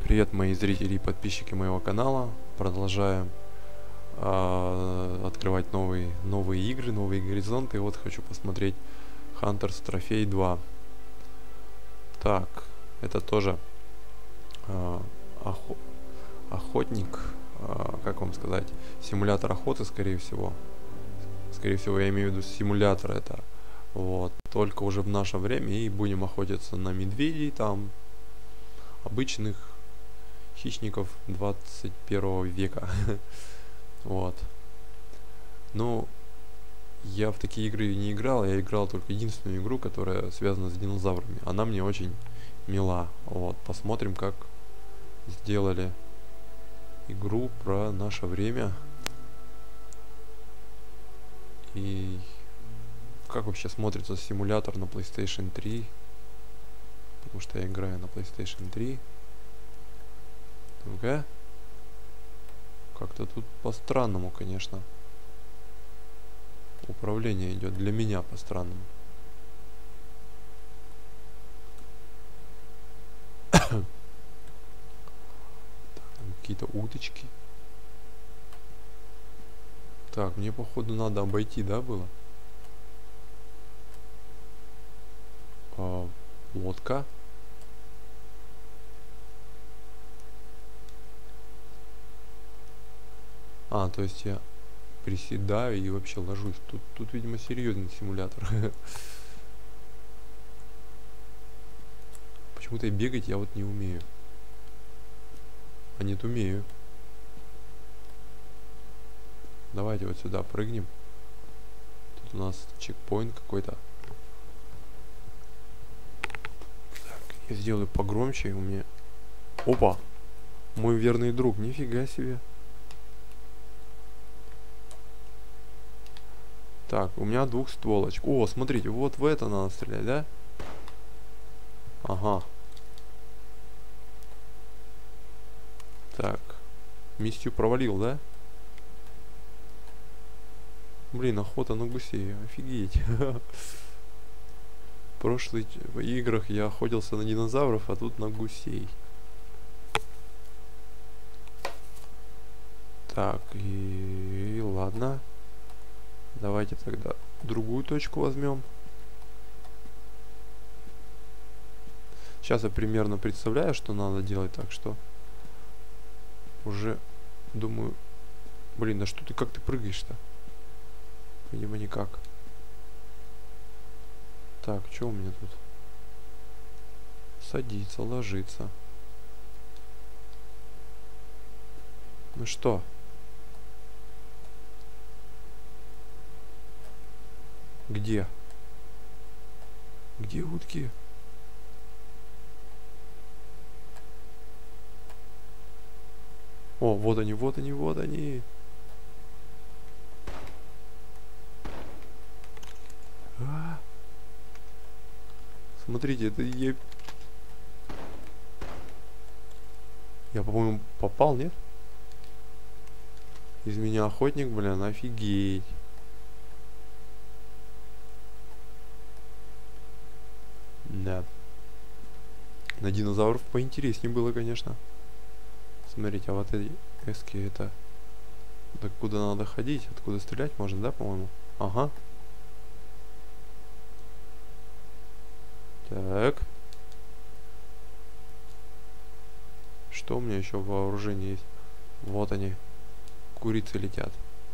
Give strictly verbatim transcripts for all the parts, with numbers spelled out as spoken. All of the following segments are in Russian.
Привет, мои зрители и подписчики моего канала. Продолжаем э, открывать новые, новые игры, новые горизонты. И вот хочу посмотреть Hunters Trophy два. Так, это тоже э, охо охотник, э, как вам сказать, симулятор охоты, скорее всего. Скорее всего, я имею в виду симулятор это. Вот, только уже в наше время, и будем охотиться на медведей, там, обычных хищников двадцать первого века. Вот. Ну, я в такие игры не играл, я играл только единственную игру, которая связана с динозаврами. Она мне очень мила. Вот, посмотрим, как сделали игру про наше время. И как вообще смотрится симулятор на PlayStation три. Потому что я играю на PlayStation три. Ну-ка. Как-то тут по-странному, конечно. Управление идет для меня по-странному. Какие-то уточки. Так, мне походу надо обойти, да, было? А, лодка. А, то есть я приседаю и вообще ложусь. Тут, тут видимо, серьезный симулятор. Почему-то и бегать я вот не умею. А нет, умею. Давайте вот сюда прыгнем. Тут у нас чекпоинт какой-то. Так, я сделаю погромче, у меня... Опа! Мой верный друг, нифига себе. Так, у меня двухстволочка. О, смотрите, вот в это надо стрелять, да? Ага. Так. Миссию провалил, да? Блин, охота на гусей. Офигеть. В прошлых играх я охотился на динозавров, а тут на гусей. Так, и, и ладно. Давайте тогда другую точку возьмем. Сейчас я примерно представляю, что надо делать, так что уже думаю... Блин, да что ты, как ты прыгаешь-то? Видимо, никак. Так, что у меня тут? Садиться, ложиться. Ну что? Где? Где утки? О, вот они, вот они, вот они. А! Смотрите, это я... Я, по-моему, попал, нет? Из меня охотник, блин, офигеть. Да. На динозавров поинтереснее было, конечно. Смотрите, а вот эти эски это... Так куда надо ходить? Откуда стрелять можно, да, по-моему? Ага. Так. Что у меня еще в вооружении есть? Вот они. Курицы летят.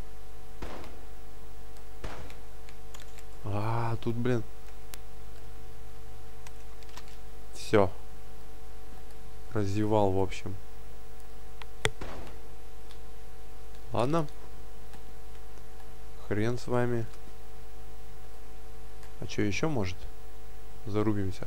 А, тут, блин. Все. Разевал, в общем. Ладно. Хрен с вами. А что еще может? Зарубимся.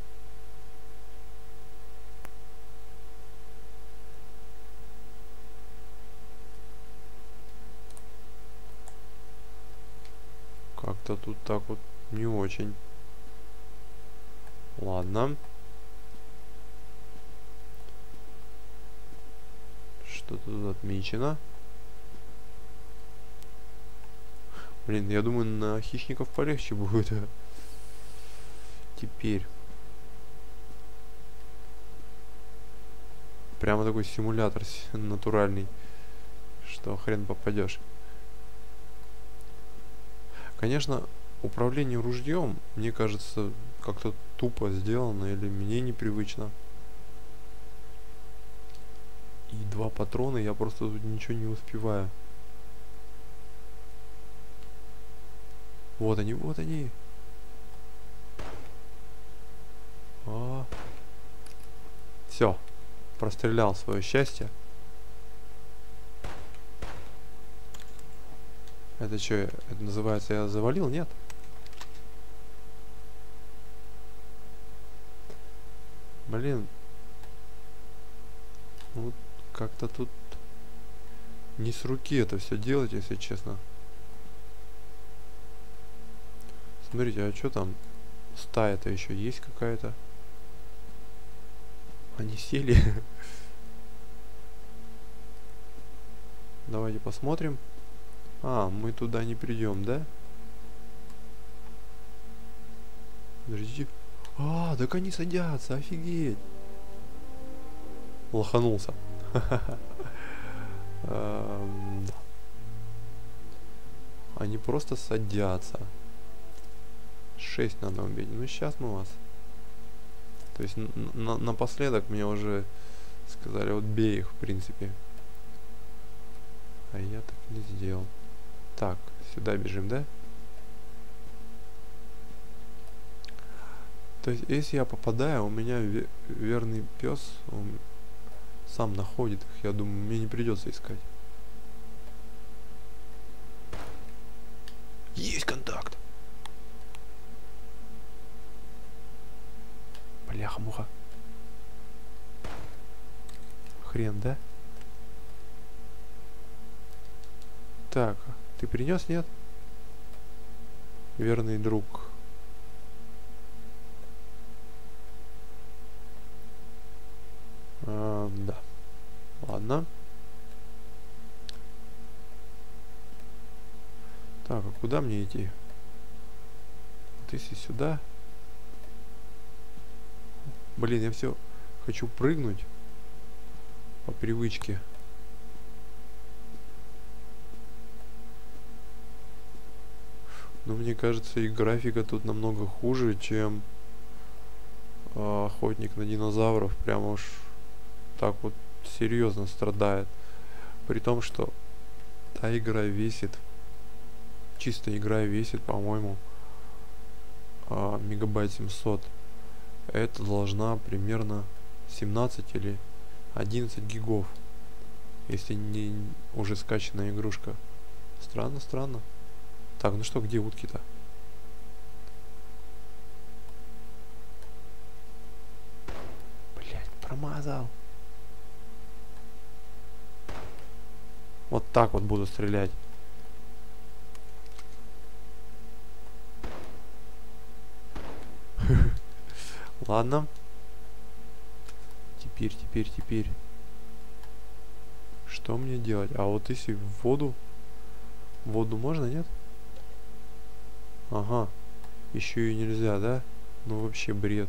Как-то тут так вот не очень. Ладно. Что тут отмечено? Блин, я думаю, на хищников полегче будет. Теперь. Прямо такой симулятор натуральный, что хрен попадешь. Конечно, управление ружьем, мне кажется, как-то тупо сделано или мне непривычно. И два патрона, я просто тут ничего не успеваю. Вот они, вот они. А. Все, прострелял свое счастье. Это что, это называется я завалил? Нет. Блин. Вот как-то тут не с руки это все делать, если честно. Смотрите, а что там? Стая-то еще есть какая-то? Они сели. Давайте посмотрим. А, мы туда не придем, да? Подождите. А, так они садятся, офигеть. Лоханулся. Они просто садятся. Шесть надо убить. Ну, сейчас мы вас. То есть напоследок мне уже сказали, вот бей их, в принципе. А я так не сделал. Так, сюда бежим, да? То есть, если я попадаю, у меня верный пес, он сам находит их. Я думаю, мне не придется искать. Есть контакт! Бляха-муха. Хрен, да? Так, ты принес, нет? Верный друг. А, да. Ладно. Так, а куда мне идти? Вот если сюда. Блин, я все хочу прыгнуть по привычке. Но мне кажется, и графика тут намного хуже, чем э, Охотник на динозавров. Прямо уж так вот серьезно страдает. При том, что та игра весит, чисто игра весит, по-моему, э, мегабайт семьсот. Это должна примерно семнадцать или одиннадцать гигов, если не уже скачанная игрушка. Странно, странно. Так, ну что, где утки-то? Блять, промазал. Вот так вот буду стрелять. Ладно. Теперь, теперь, теперь. Что мне делать? А вот если в воду... В воду можно, нет? Ага. Еще и нельзя, да? Ну вообще бред.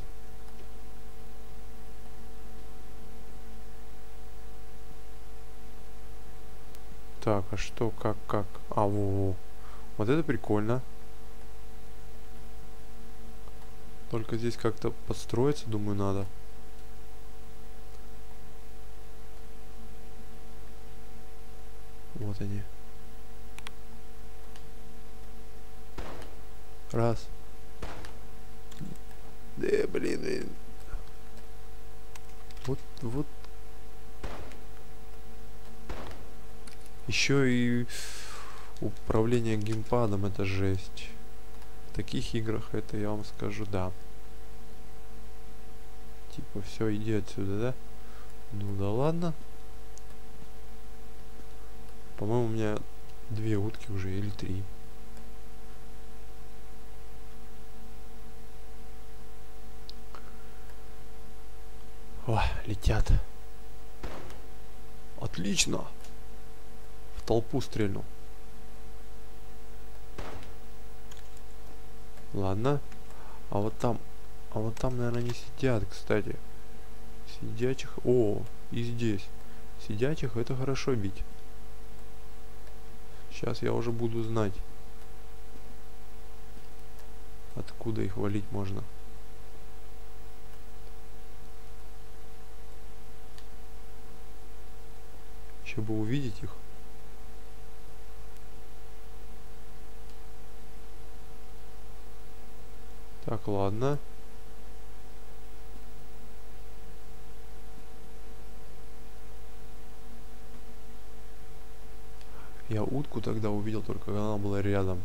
Так, а что, как, как? А, во-во. Вот это прикольно. Только здесь как-то подстроиться, думаю, надо. Вот они. Раз. Да, блин, блин. Вот, вот. Еще и управление геймпадом — это жесть. В таких играх это, я вам скажу, да. Типа, все, иди отсюда, да? Ну да ладно. По-моему, у меня две утки уже, или три. О, летят. Отлично. В толпу стрельнул. Ладно. А вот там... А вот там, наверное, не сидят, кстати. Сидячих. О, и здесь. Сидячих это хорошо бить. Сейчас я уже буду знать, откуда их валить можно. Еще бы увидеть их. Так, ладно. Я утку тогда увидел только, когда она была рядом.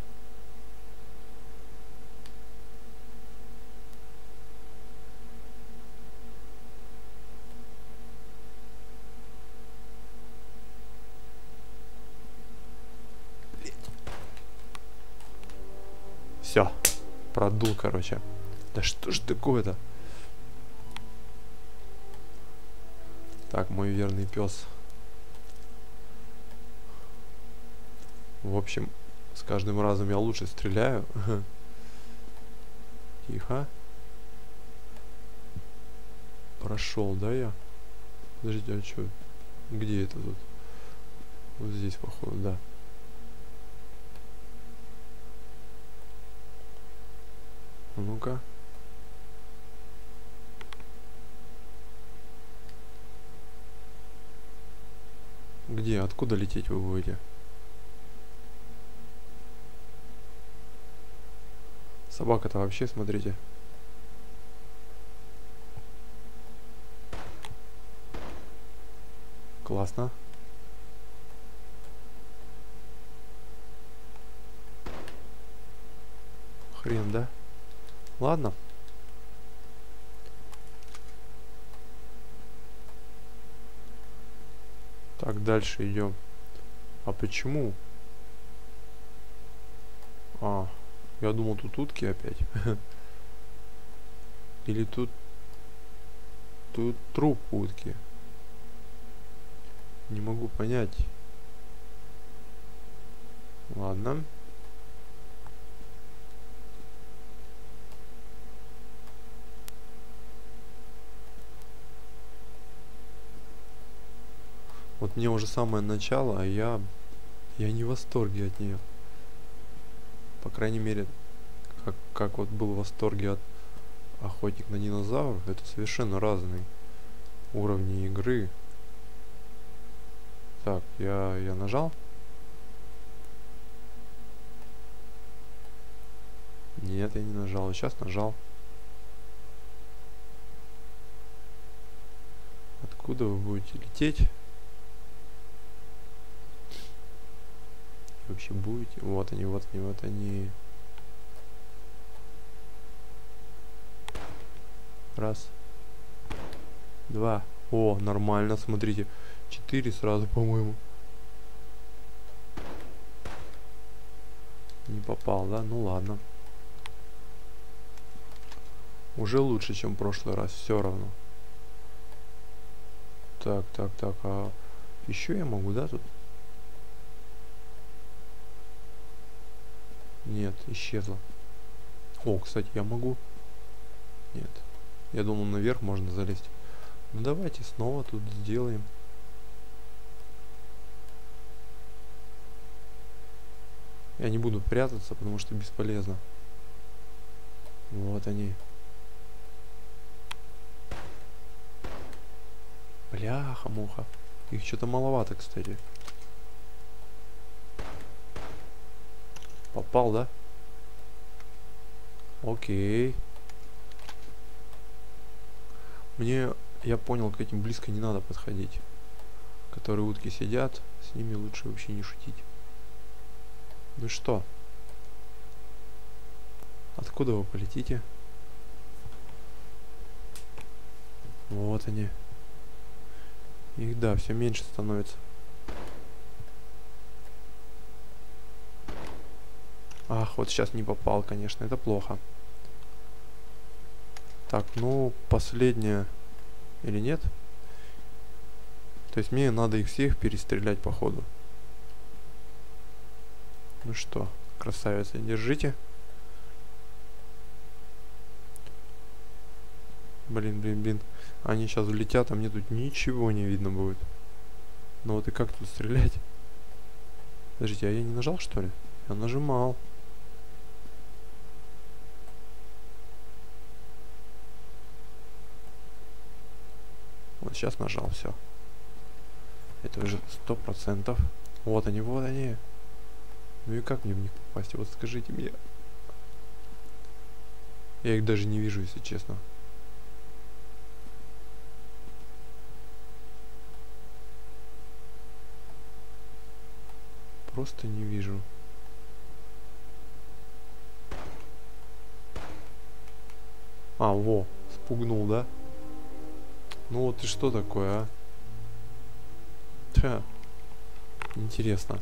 Все, продул, короче. Да что ж такое-то? Так, мой верный пес. В общем, с каждым разом я лучше стреляю. Тихо. Прошел, да, я? Подождите, а что? Где это тут? Вот здесь, походу, да. Ну-ка. Где? Откуда лететь вы будете? Собака-то вообще, смотрите. Классно. Хрен, да? Ладно. Так, дальше идем. А почему? А, я думал, тут утки опять. Или тут... Тут труп утки. Не могу понять. Ладно. Вот мне уже самое начало, а я... Я не в восторге от нее. По крайней мере, как, как вот был в восторге от Охотник на динозавров. Это совершенно разные уровни игры. Так, я, я нажал? Нет, я не нажал. Сейчас нажал. Откуда вы будете лететь? Вообще будете? Вот они, вот они, вот они. Раз. Два. О, нормально, смотрите. Четыре сразу, по-моему. Не попал, да? Ну ладно. Уже лучше, чем в прошлый раз, все равно. Так, так, так, а еще я могу, да, тут? Нет, исчезла. О, кстати, я могу. Нет. Я думал, наверх можно залезть. Ну давайте снова тут сделаем. Я не буду прятаться, потому что бесполезно. Вот они. Бляха-муха. Их что-то маловато, кстати. Попал, да? Окей. Мне, я понял, к этим близко не надо подходить. Которые утки сидят, с ними лучше вообще не шутить. Ну что? Откуда вы полетите? Вот они. Их, да, все меньше становится. Ах, вот сейчас не попал, конечно, это плохо. Так, ну, последняя. Или нет? То есть мне надо их всех перестрелять по ходу. Ну что, красавица, держите. Блин, блин, блин. Они сейчас влетят, а мне тут ничего не видно будет. Ну вот и как тут стрелять? Подождите, а я не нажал, что ли? Я нажимал. Вот сейчас нажал, все. Это уже сто процентов. Вот они, вот они. Ну и как мне в них попасть? Вот скажите мне. Я их даже не вижу, если честно. Просто не вижу. А, во, спугнул, да? Ну вот и что такое, а? Ха, интересно.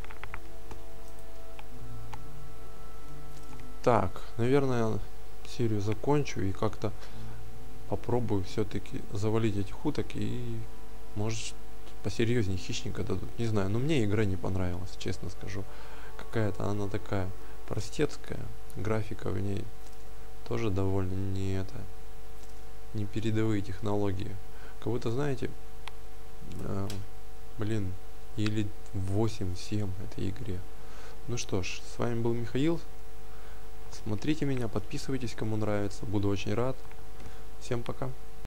Так, наверное, серию закончу и как-то попробую все-таки завалить этих уток и, может, посерьезнее хищника дадут. Не знаю, но мне игра не понравилась, честно скажу. Какая-то она такая простецкая, графика в ней тоже довольно не это, не передовые технологии. Кого-то, знаете, э, блин, или восемь-семь этой игре. Ну что ж, с вами был Михаил. Смотрите меня, подписывайтесь, кому нравится. Буду очень рад. Всем пока.